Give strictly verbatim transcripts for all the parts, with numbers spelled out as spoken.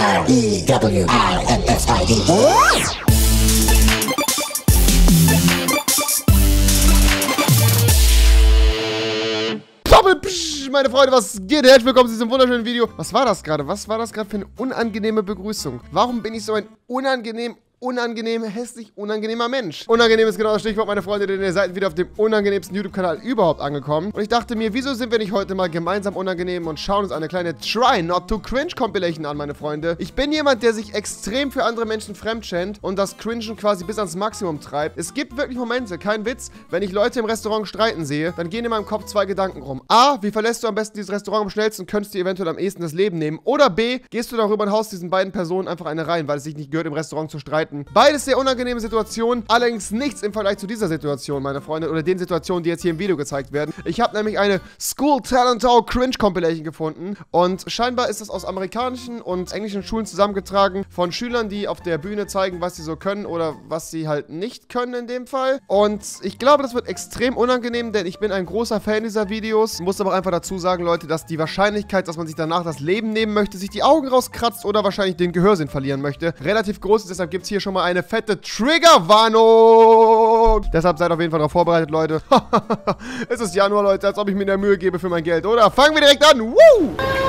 R E W I N S I D. Meine Freunde, was geht? Herzlich willkommen zu diesem wunderschönen Video. Was war das gerade? Was war das gerade für eine unangenehme Begrüßung? Warum bin ich so ein unangenehm, unangenehm, hässlich, unangenehmer Mensch? Unangenehm ist genau das Stichwort, meine Freunde, denn ihr seid wieder auf dem unangenehmsten YouTube-Kanal überhaupt angekommen. Und ich dachte mir, wieso sind wir nicht heute mal gemeinsam unangenehm und schauen uns eine kleine Try Not to Cringe Compilation an, meine Freunde. Ich bin jemand, der sich extrem für andere Menschen fremdschämt und das Cringen quasi bis ans Maximum treibt. Es gibt wirklich Momente, kein Witz, wenn ich Leute im Restaurant streiten sehe, dann gehen in meinem Kopf zwei Gedanken rum. A, wie verlässt du am besten dieses Restaurant am schnellsten, könntest dir eventuell am ehesten das Leben nehmen. Oder B, gehst du darüber und haust diesen beiden Personen einfach eine rein, weil es sich nicht gehört, im Restaurant zu streiten. Beides sehr unangenehme Situationen, allerdings nichts im Vergleich zu dieser Situation, meine Freunde, oder den Situationen, die jetzt hier im Video gezeigt werden. Ich habe nämlich eine School Talent Show Cringe Compilation gefunden und scheinbar ist das aus amerikanischen und englischen Schulen zusammengetragen von Schülern, die auf der Bühne zeigen, was sie so können oder was sie halt nicht können in dem Fall. Und ich glaube, das wird extrem unangenehm, denn ich bin ein großer Fan dieser Videos. Muss aber auch einfach dazu sagen, Leute, dass die Wahrscheinlichkeit, dass man sich danach das Leben nehmen möchte, sich die Augen rauskratzt oder wahrscheinlich den Gehörsinn verlieren möchte, relativ groß ist. Deshalb gibt es hier schon mal eine fette Triggerwarnung. Deshalb seid auf jeden Fall darauf vorbereitet, Leute. Es ist Januar, Leute, als ob ich mir eine Mühe gebe für mein Geld, oder? Fangen wir direkt an. Woo!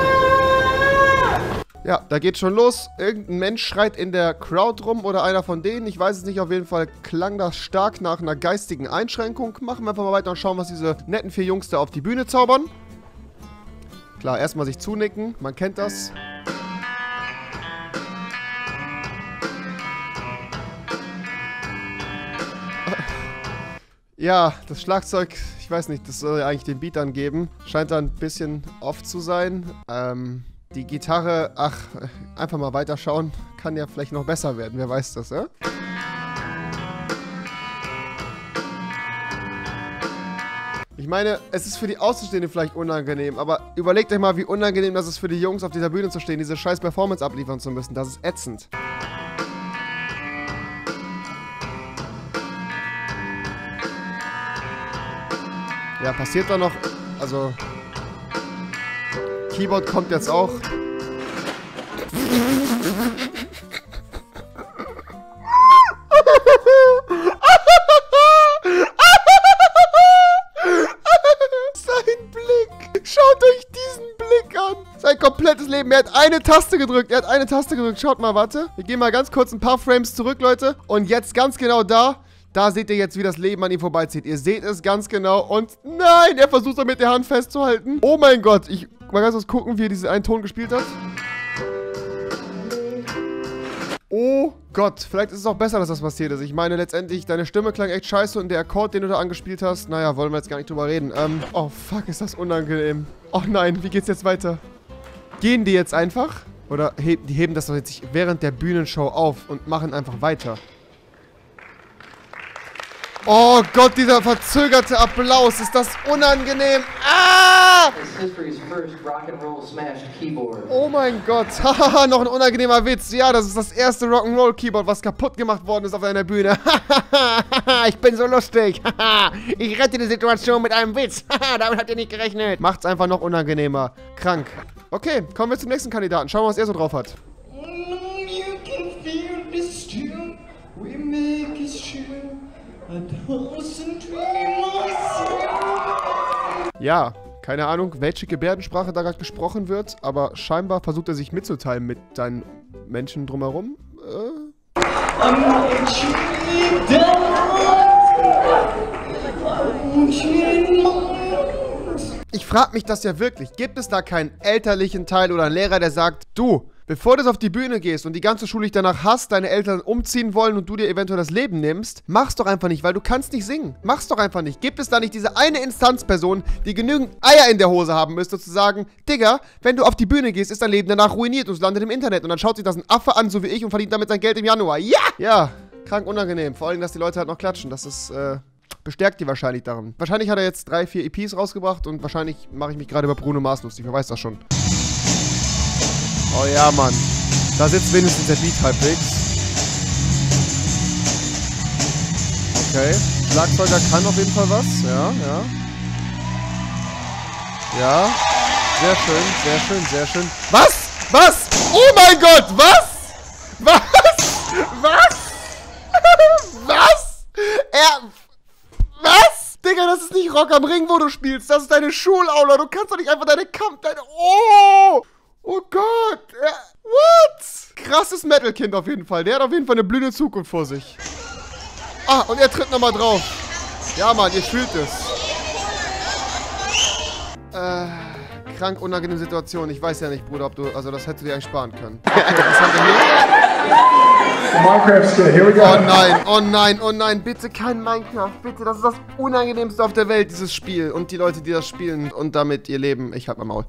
Ja, da geht's schon los. Irgendein Mensch schreit in der Crowd rum oder einer von denen. Ich weiß es nicht, auf jeden Fall klang das stark nach einer geistigen Einschränkung. Machen wir einfach mal weiter und schauen, was diese netten vier Jungs da auf die Bühne zaubern. Klar, erstmal sich zunicken. Man kennt das. Ja, das Schlagzeug, ich weiß nicht, das soll ja eigentlich den Beat angeben. Scheint da ein bisschen off zu sein. Ähm, die Gitarre, ach, einfach mal weiterschauen. Kann ja vielleicht noch besser werden, wer weiß das, ja? Ich meine, es ist für die Außenstehenden vielleicht unangenehm, aber überlegt euch mal, wie unangenehm das ist für die Jungs, auf dieser Bühne zu stehen, diese scheiß Performance abliefern zu müssen. Das ist ätzend. Ja, passiert da noch, also, Keyboard kommt jetzt auch. Sein Blick, schaut euch diesen Blick an. Sein komplettes Leben, er hat eine Taste gedrückt, er hat eine Taste gedrückt. Schaut mal, warte, wir gehen mal ganz kurz ein paar Frames zurück, Leute. Und jetzt ganz genau da. Da seht ihr jetzt, wie das Leben an ihm vorbeizieht. Ihr seht es ganz genau. Und nein, er versucht es mit der Hand festzuhalten. Oh mein Gott. Ich mal ganz kurz gucken, wie er diesen einen Ton gespielt hat. Oh Gott. Vielleicht ist es auch besser, dass das passiert ist. Ich meine, letztendlich, deine Stimme klang echt scheiße und der Akkord, den du da angespielt hast, naja, wollen wir jetzt gar nicht drüber reden. Ähm, oh fuck, ist das unangenehm. Oh nein, wie geht's jetzt weiter? Gehen die jetzt einfach? Oder heben, die heben das doch jetzt während der Bühnenshow auf und machen einfach weiter. Oh Gott, dieser verzögerte Applaus. Ist das unangenehm. Ah! Oh mein Gott. Hahaha, noch ein unangenehmer Witz. Ja, das ist das erste Rock'n'Roll-Keyboard, was kaputt gemacht worden ist auf einer Bühne. Ich bin so lustig. Ich rette die Situation mit einem Witz. Damit habt ihr nicht gerechnet. Macht's einfach noch unangenehmer. Krank. Okay, kommen wir zum nächsten Kandidaten. Schauen wir, was er so drauf hat. Ja, keine Ahnung, welche Gebärdensprache da gerade gesprochen wird, aber scheinbar versucht er sich mitzuteilen mit seinen Menschen drumherum. Äh. Ich frage mich das ja wirklich. Gibt es da keinen elterlichen Teil oder einen Lehrer, der sagt, du, bevor du auf die Bühne gehst und die ganze Schule dich danach hasst, deine Eltern umziehen wollen und du dir eventuell das Leben nimmst, mach's doch einfach nicht, weil du kannst nicht singen. Mach's doch einfach nicht. Gibt es da nicht diese eine Instanzperson, die genügend Eier in der Hose haben müsste, zu sagen, Digga, wenn du auf die Bühne gehst, ist dein Leben danach ruiniert und es landet im Internet und dann schaut sich das ein Affe an, so wie ich, und verdient damit sein Geld im Januar. Ja! Ja, krank unangenehm. Vor allem, dass die Leute halt noch klatschen. Das ist, äh... bestärkt die wahrscheinlich daran. Wahrscheinlich hat er jetzt drei, vier E Ps rausgebracht und wahrscheinlich mache ich mich gerade über Bruno Mars lustig. Wer weiß das schon. Oh ja, Mann. Da sitzt wenigstens der Beat halbwegs. Okay. Schlagzeuger kann auf jeden Fall was. Ja, ja. Ja. Sehr schön, sehr schön, sehr schön. Was? Was? Oh mein Gott, was? Was? Was? Was? Er... Was? Digga, das ist nicht Rock am Ring, wo du spielst. Das ist deine Schulaula. Du kannst doch nicht einfach deine Kampf... Deine... Oh! Oh Gott! Er, what? Krasses Metal-Kind auf jeden Fall. Der hat auf jeden Fall eine blühende Zukunft vor sich. Ah, und er tritt nochmal drauf. Ja, Mann, ihr fühlt es. Äh... Krank unangenehme Situation. Ich weiß ja nicht, Bruder, ob du... Also, das hättest du dir eigentlich sparen können. Was haben wir hier? Minecraft Skill, here we go. Oh nein, oh nein, oh nein. Bitte kein Minecraft. Bitte, das ist das Unangenehmste auf der Welt, dieses Spiel. Und die Leute, die das spielen und damit ihr Leben... Ich hab mein Maul.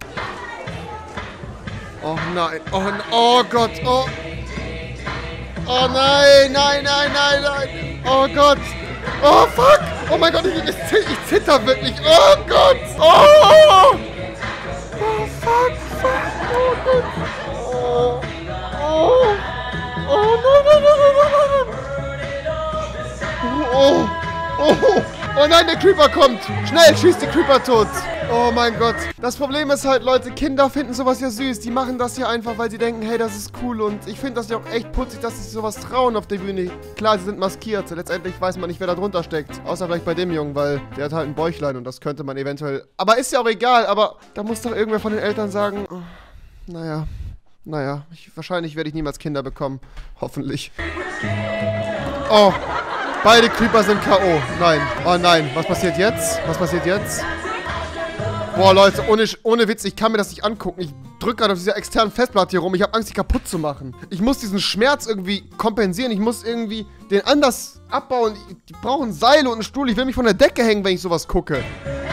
Oh nein, oh, oh Gott, oh... Oh nein, nein, nein, nein, nein. Oh Gott. Oh fuck. Oh mein Gott, ich, ich, ich zitter wirklich. Oh Gott. Oh. Oh, fuck, fuck, oh Gott. Oh, oh, oh, nein, nein, nein, nein, nein, nein. Oh, oh, oh nein, der Creeper kommt. Schnell, schießt die Creeper tot. Oh mein Gott. Das Problem ist halt, Leute, Kinder finden sowas ja süß. Die machen das ja einfach, weil sie denken, hey, das ist cool. Und ich finde das ja auch echt putzig, dass sie sich sowas trauen auf der Bühne. Klar, sie sind maskiert. Letztendlich weiß man nicht, wer da drunter steckt. Außer vielleicht bei dem Jungen, weil der hat halt ein Bäuchlein und das könnte man eventuell... Aber ist ja auch egal, aber da muss doch irgendwer von den Eltern sagen, oh, naja, naja, ich, wahrscheinlich werde ich niemals Kinder bekommen. Hoffentlich. Oh, beide Creeper sind K O. Nein, oh nein, was passiert jetzt? Was passiert jetzt? Boah, Leute, ohne, ohne Witz, ich kann mir das nicht angucken. Ich drücke gerade auf dieser externen Festplatte hier rum. Ich habe Angst, die kaputt zu machen. Ich muss diesen Schmerz irgendwie kompensieren. Ich muss irgendwie den anders abbauen. Die brauchen Seile und einen Stuhl. Ich will mich von der Decke hängen, wenn ich sowas gucke.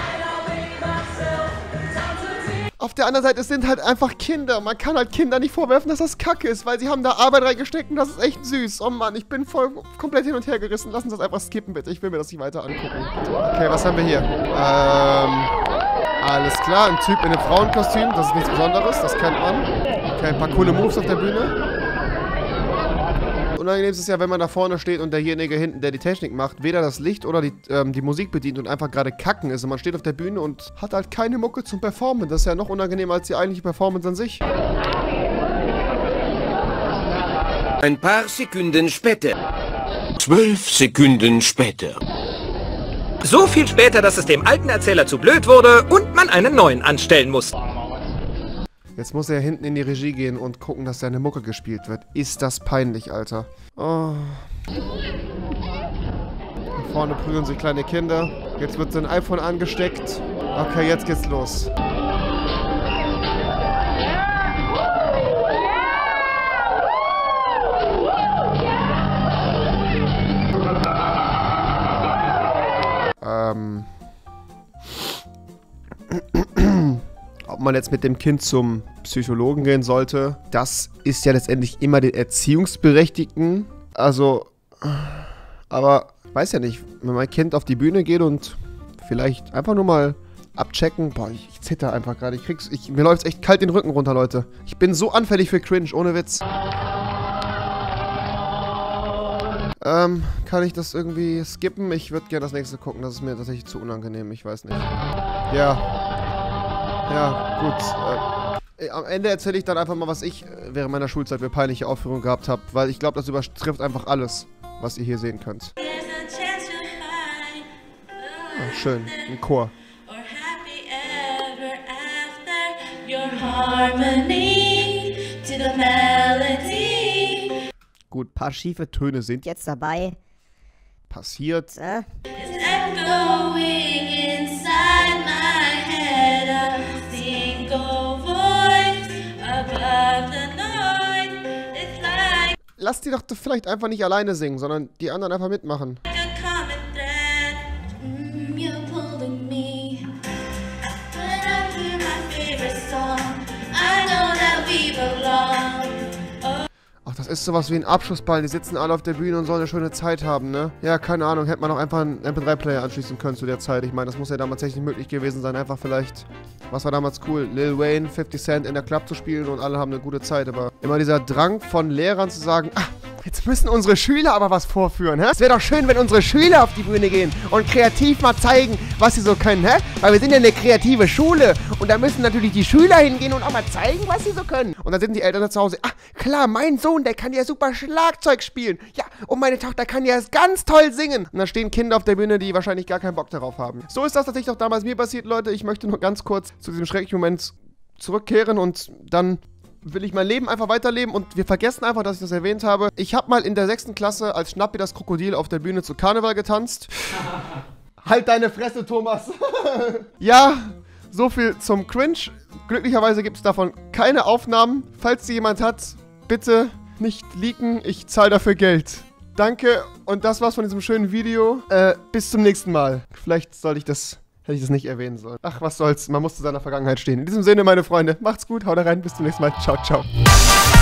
Auf der anderen Seite, es sind halt einfach Kinder. Man kann halt Kinder nicht vorwerfen, dass das Kacke ist, weil sie haben da Arbeit reingesteckt und das ist echt süß. Oh Mann, ich bin voll komplett hin und her gerissen. Lass uns das einfach skippen, bitte. Ich will mir das nicht weiter angucken. Okay, was haben wir hier? Ähm... Alles klar, ein Typ in einem Frauenkostüm, das ist nichts Besonderes, das kennt man. Okay, ein paar coole Moves auf der Bühne. Unangenehm ist es ja, wenn man da vorne steht und derjenige hinten, der die Technik macht, weder das Licht oder die, ähm, die Musik bedient und einfach gerade kacken ist. Und man steht auf der Bühne und hat halt keine Mucke zum Performen. Das ist ja noch unangenehmer als die eigentliche Performance an sich. Ein paar Sekunden später. Zwölf Sekunden später. So viel später, dass es dem alten Erzähler zu blöd wurde und man einen neuen anstellen muss. Jetzt muss er hinten in die Regie gehen und gucken, dass seine Mucke gespielt wird. Ist das peinlich, Alter. Oh. Hier vorne prügeln sich kleine Kinder. Jetzt wird sein iPhone angesteckt. Okay, jetzt geht's los. Ähm... Ob man jetzt mit dem Kind zum Psychologen gehen sollte, das ist ja letztendlich immer den Erziehungsberechtigten. Also, aber ich weiß ja nicht, wenn mein Kind auf die Bühne geht und vielleicht einfach nur mal abchecken. Boah, ich, ich zitter einfach gerade. Ich krieg's, ich, mir läuft's echt kalt den Rücken runter, Leute. Ich bin so anfällig für Cringe, ohne Witz. Ähm, kann ich das irgendwie skippen? Ich würde gerne das nächste gucken. Das ist mir tatsächlich zu unangenehm. Ich weiß nicht. Ja. Ja, gut. Äh, am Ende erzähle ich dann einfach mal, was ich äh, während meiner Schulzeit für peinliche Aufführungen gehabt habe, weil ich glaube, das übertrifft einfach alles, was ihr hier sehen könnt. Oh, schön, ein Chor. Gut, paar schiefe Töne sind jetzt dabei. Passiert. Äh? Lass die doch vielleicht einfach nicht alleine singen, sondern die anderen einfach mitmachen. Ach, das ist sowas wie ein Abschlussball. Die sitzen alle auf der Bühne und sollen eine schöne Zeit haben, ne? Ja, keine Ahnung. Hätte man auch einfach einen M P drei Player anschließen können zu der Zeit. Ich meine, das muss ja damals technisch möglich gewesen sein. Einfach vielleicht... Was war damals cool? Lil Wayne, fifty Cent in der Club zu spielen und alle haben eine gute Zeit. Aber immer dieser Drang von Lehrern zu sagen, ah, Jetzt müssen unsere Schüler aber was vorführen, hä? Es wäre doch schön, wenn unsere Schüler auf die Bühne gehen und kreativ mal zeigen, was sie so können, hä? Weil wir sind ja eine kreative Schule und da müssen natürlich die Schüler hingehen und auch mal zeigen, was sie so können. Und dann sind die Eltern da zu Hause. Ah, klar, mein Sohn, der kann ja super Schlagzeug spielen. Ja, und meine Tochter kann ja ganz toll singen. Und dann stehen Kinder auf der Bühne, die wahrscheinlich gar keinen Bock darauf haben. So ist das tatsächlich auch damals mir passiert, Leute. Ich möchte nur ganz kurz zu diesem schrecklichen Moment zurückkehren und dann will ich mein Leben einfach weiterleben und wir vergessen einfach, dass ich das erwähnt habe. Ich habe mal in der sechsten Klasse als Schnappi das Krokodil auf der Bühne zu Karneval getanzt. Halt deine Fresse, Thomas. Ja, so viel zum Cringe. Glücklicherweise gibt es davon keine Aufnahmen. Falls sie jemand hat, bitte nicht leaken. Ich zahle dafür Geld. Danke und das war's von diesem schönen Video. Äh, bis zum nächsten Mal. Vielleicht sollte ich das... Hätte ich das nicht erwähnen sollen. Ach, was soll's. Man muss zu seiner Vergangenheit stehen. In diesem Sinne, meine Freunde, macht's gut, haut rein, bis zum nächsten Mal. Ciao, ciao.